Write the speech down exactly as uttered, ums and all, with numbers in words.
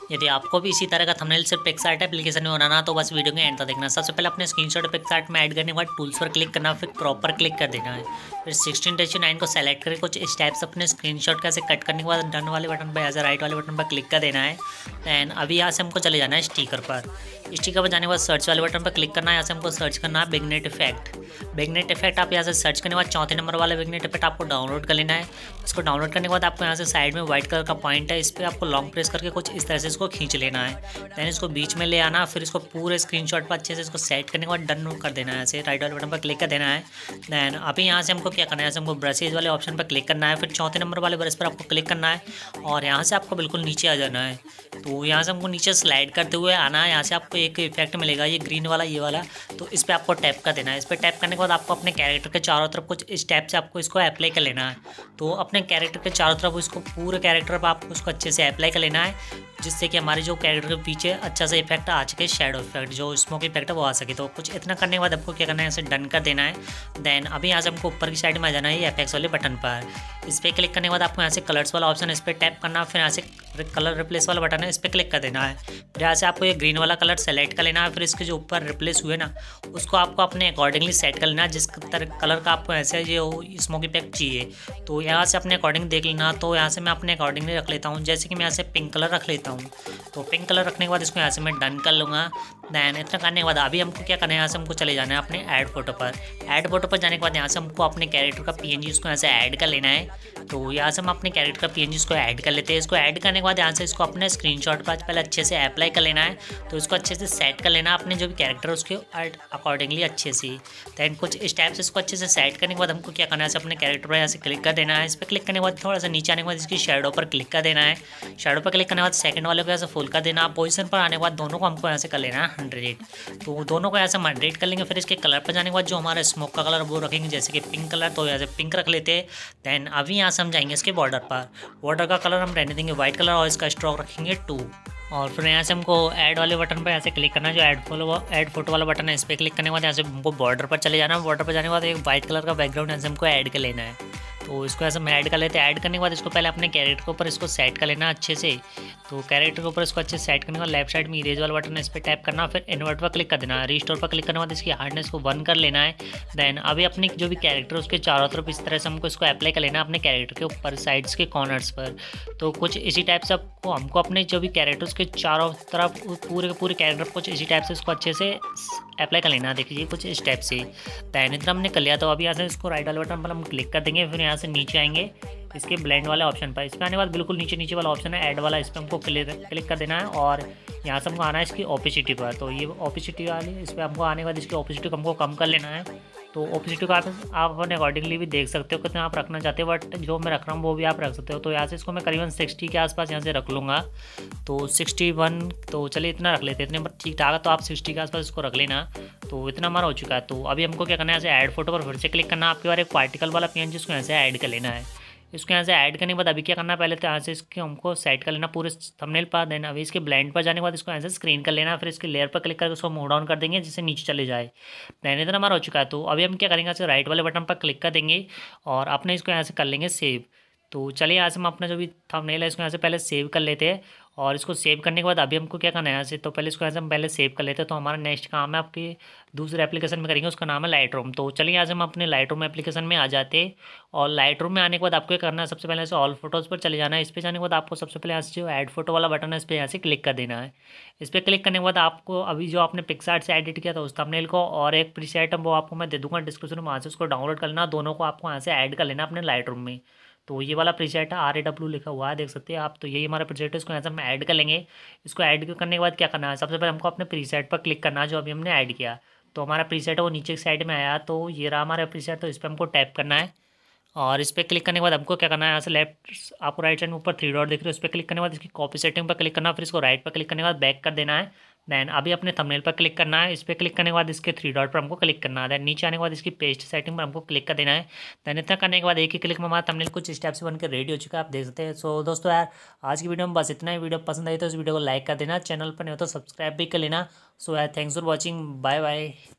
यदि आपको भी इसी तरह का थंबनेल सिर्फ पिक्सआर्ट एप्लीकेशन में बनाना तो बस वीडियो के एंड तक देखना। सबसे पहले अपने स्क्रीनशॉट पिक्सआर्ट में ऐड करने के बाद टूल्स पर क्लिक करना, फिर क्रॉप पर क्लिक कर देना है। फिर सिक्सटीन टू नाइन को सेलेक्ट करके कुछ स्टेप्स अपने स्क्रीनशॉट का से कट करने के बाद डन वाले बटन पर या राइट वाले बटन पर क्लिक कर देना है। दैन अभी यहाँ से हमको चले जाना है स्टिकर पर। स्टिकर पर जाने के बाद सर्च वाले बटन पर क्लिक करना है। यहाँ से हमको सर्च करना है बिगनेट इफेक्ट। बिगनेट इफेक्ट आप यहाँ से सर्च करने के बाद चौथे नंबर वाला बिगनेट इफेक्ट आपको डाउनलोड कर लेना है। इसको डाउनलोड करने के बाद आपको यहाँ से साइड में व्हाइट कलर का पॉइंट है, इस पर आपको लॉन्ग प्रेस करके कुछ इस तरह से इसको खींच लेना है। दैन इसको बीच में ले आना, फिर इसको पूरे स्क्रीनशॉट पर अच्छे से इसको सेट करने के बाद डन कर देना है। ऐसे राइट वाले बटन पर क्लिक कर देना है। दैन अभी यहाँ से हमको क्या करना है, यहाँ से हमको ब्रशेज वाले ऑप्शन पर क्लिक करना है, फिर चौथे नंबर वाले ब्रश पर आपको क्लिक करना है और यहाँ से आपको बिल्कुल नीचे आ जाना है। तो यहाँ से हमको नीचे स्लाइड करते हुए आना है। यहाँ से आपको एक इफेक्ट मिलेगा, ये ग्रीन वाला, ये वाला, तो इस पर आपको टैप कर देना है। इस पर टैप करने के बाद आपको अपने कैरेक्टर के चारों तरफ कुछ स्टेप से आपको इसको अप्लाई कर लेना है। तो अपने कैरेक्टर के चारों तरफ इसको पूरे कैरेक्टर पर आपको इसको अच्छे से अप्लाई कर लेना है, जिससे कि हमारे जो कैरेक्टर के पीछे अच्छा सा इफेक्ट आ सके, शेडो इफेक्ट, जो स्मोक इफेक्ट है वो आ सके। तो कुछ इतना करने के बाद आपको क्या करना है, इसे डन कर देना है। देन अभी यहाँ से हमको ऊपर की साइड में आ जाना है ये एफेक्ट्स वाले बटन पर। इस पर क्लिक करने के बाद आपको यहाँ से कलर्स वाला ऑप्शन, इस पर टैप करना, फिर यहाँ से कलर रिप्लेस वाला बटन है, इस पर क्लिक कर देना है। फिर यहाँ से आपको ये ग्रीन वाला कलर सेलेक्ट कर लेना है। फिर इसके जो ऊपर रिप्लेस हुए ना, उसको आपको अपने अकॉर्डिंगली सेट कर लेना है, जिस कलर का आपको ऐसे ये स्मोक इफेक्ट चाहिए। तो यहाँ से अपने अकॉर्डिंग देख लेना। तो यहाँ से मैं अपने अकॉर्डिंगली रख लेता हूँ, जैसे कि मैं यहाँ से पिंक कलर रख लेता हूँ। तो पिंक कलर रखने के बाद इसको यहाँ से मैं डन कर लूँगा। दैन इतना करने के बाद अभी हमको क्या करना है, यहाँ से हमको चले जाना है अपने ऐड फोटो पर। ऐड फोटो पर जाने के बाद यहाँ से हमको अपने कैरेक्टर का पीएनजी उसको यहाँ से ऐड कर लेना है। तो यहाँ से हम अपने कैरेक्टर का पीएनजी इसको ऐड कर लेते हैं। इसको ऐड करने के बाद यहाँ से इसको अपने स्क्रीनशॉट पर पहले अच्छे से अप्लाई कर लेना है। तो इसको अच्छे से सेट कर लेना अपने जो भी कैरेक्टर है उसके अकॉर्डिंगली अच्छे से। दैन कुछ स्टेप्स इसको अच्छे से सेट करने के बाद हमको क्या करना है, अपने कैरेक्टर पर यहाँ से क्लिक कर देना है। इस पर क्लिक करने के बाद थोड़ा सा नीचे आने के बाद इसकी शेडो पर क्लिक कर देना है। शेडो पर क्लिक करने के बाद सेकंड वाले को यहाँ से फुल कर देना। पोजीशन पर आने के बाद दोनों को हमको यहाँ से कर लेना है हंड्रेड। तो दोनों को यहाँ से हंड्रेड कर लेंगे। फिर इसके कलर पर जाने के बाद जो हमारा स्मोक का कलर वो रखेंगे, जैसे कि पिंक कलर, तो यहाँ से पिंक रख लेते हैं। दैन अभी यहाँ से हम जाएंगे इसके बॉर्डर पर। बॉर्डर का कलर हम रहने देंगे व्हाइट कलर और इसका स्ट्रोक रखेंगे टू। और फिर यहाँ से हमको ऐड वाले बटन पर यहाँ से क्लिक करना है, जो ऐड फोटो ऐड फोटो वाला बटन है, इस पर क्लिक करने के बाद यहाँ से हमको बॉर्डर पर चले जाना है। बॉर्डर पर जाने के बाद एक व्हाइट कलर का बैकग्राउंड यहाँ से हमको ऐड कर लेना है। तो इसको ऐसे हम ऐड कर लेते हैं। ऐड करने के बाद इसको पहले अपने कैरेक्टर के ऊपर इसको सेट कर लेना अच्छे से। तो कैरेक्टर के ऊपर इसको अच्छे से सेट करने के बाद लेफ्ट साइड में इरेज वाला बटन है, इस पर टैप करना, फिर इन्वर्ट पर क्लिक कर देना। रीस्टोर पर क्लिक करने के बाद इसकी हार्डनेस को वन कर लेना है। देन अभी अपनी जो भी कैरेक्टर है उसके चारों तरफ इस तरह से हमको इसको अप्लाई कर लेना अपने कैरेक्टर के ऊपर साइड्स के कॉर्नर्स पर। तो कुछ इसी टाइप से आपको हमको अपने जो भी कैरेक्टर्स के चारों तरफ पूरे के पूरे कैरेक्टर कुछ इसी टाइप से इसको अच्छे से अप्लाई कर लेना। देखिए कुछ इस टाइप से। दैन इतना हमने कर लिया। तो अभी यहाँ से इसको राइट वाले बटन पर हम क्लिक कर देंगे। फिर यहाँ से नीचे आएंगे इसके ब्लेंड वाले ऑप्शन पर। इस पर आने के बाद बिल्कुल नीचे नीचे वाला ऑप्शन है ऐड वाला, इस पर हमको क्लिक क्लिक कर देना है और यहाँ से हमको आना है इसकी ओपेसिटी पर। तो ये ओपेसिटी वाली, इस पर हमको आने के बाद इसकी ओपेसिटी को हमको कम कर लेना है। तो ओपेसिटी को आप आप अपने अकॉर्डिंगली भी देख सकते हो कितना आप रखना चाहते हो, बट जो मैं रख रहा हूँ वो भी आप रख सकते हो। तो यहाँ से इसको मैं करीबन सिक्सटी के आसपास यहाँ से रख लूँगा। तो सिक्सटी वन, तो चलिए इतना रख लेते हैं, इतने ठीक ठाक है। तो आप सिक्सटी के आसपास इसको रख लेना। तो इतना हमारा हो चुका है। तो अभी हमको क्या करना है, ऐसे ऐड फोटो पर फिर से क्लिक करना। आपके बार एक पार्टिकल वाला पीएनजी उसको यहाँ से ऐड कर लेना है। इसको यहाँ से ऐड करने के बाद अभी क्या करना है, पहले तो यहाँ से इसके हमको सेट कर लेना पूरे थंबनेल पर। देन अभी इसके ब्लेंड पर जाने के बाद इसको यहाँ से स्क्रीन कर लेना। फिर इसके लेयर पर क्लिक करके उसको मूव डाउन कर देंगे जिससे नीचे चले जाए। देन इतना हमारा हो चुका है। तो अभी हम क्या करेंगे, राइट वाले बटन पर क्लिक कर देंगे और अपने इसको यहाँ से कर लेंगे सेव। तो चलिए यहाँ से हम अपना जो भी थंबनेल है इसको यहाँ से पहले सेव कर लेते हैं। और इसको सेव करने के बाद अभी हमको क्या करना है, यहाँ से तो पहले इसको यहाँ से हम पहले सेव कर लेते हैं। तो हमारा नेक्स्ट काम है आपके दूसरे एप्लीकेशन में करेंगे, उसका नाम है लाइट रूम। तो चलिए यहाँ से हम अपने लाइट रूम एप्लीकेशन में आ जाते हैं। और लाइट रूम में आने के बाद आपको क्या करना है, सबसे पहले से ऑल फोटोज़ पर चले जाना है। इस पर जाने के बाद आपको सबसे पहले यहाँ से जो ऐड फोटो वाला बटन है इस पर यहाँ से क्लिक कर देना है। इस पर क्लिक करने के बाद आपको अभी जो आपने पिक्सआर्ट से एडिट किया था उस थंबनेल को और एक प्रीसेट है वो आपको मैं दे दूँगा डिस्क्रिप्शन में, वहाँ से उसको डाउनलोड कर लेना। दोनों को आपको यहाँ से ऐड कर लेना अपने लाइट रूम में। तो ये वाला प्रीसेट है, आर ए डब्ल्यू लिखा हुआ है, देख सकते हैं आप। तो यही हमारा प्रीसेट है, इसको यहाँ से हम ऐड कर लेंगे। इसको ऐड करने के बाद क्या करना है, सबसे पहले हमको अपने प्रीसेट पर क्लिक करना है जो अभी हमने ऐड किया। तो हमारा प्रीसेट है वो नीचे की साइड में आया। तो ये रहा हमारा प्रीसेट। तो इस पर हमको टैप करना है और इस पर क्लिक करने के बाद हमको क्या करना है, यहाँ से लेफ्ट आपको राइट साइड में ऊपर थ्री डॉट दिख रहे हो, उस पर क्लिक करने के बाद इसकी कॉपी सेटिंग पर क्लिक करना। फिर इसको राइट पर क्लिक करने के बाद बैक कर देना है। दैन अभी अपने थंबनेल पर क्लिक करना है। इस पर क्लिक करने के बाद इसके थ्री डॉट पर हमको क्लिक करना है। दैन नीचे आने के बाद इसकी पेस्ट सेटिंग पर हमको क्लिक कर देना है। दैन इतना करने के बाद एक ही क्लिक में हमारा थंबनेल कुछ स्टेप से बनकर रेडी हो चुका है, आप देख सकते हैं। सो दोस्तों यार आज की वीडियो में बस इतना ही। वीडियो पसंद आई तो इस वीडियो को लाइक कर देना, चैनल पर नहीं हो तो सब्सक्राइब भी कर लेना। सो यार thanks for watching, bye bye.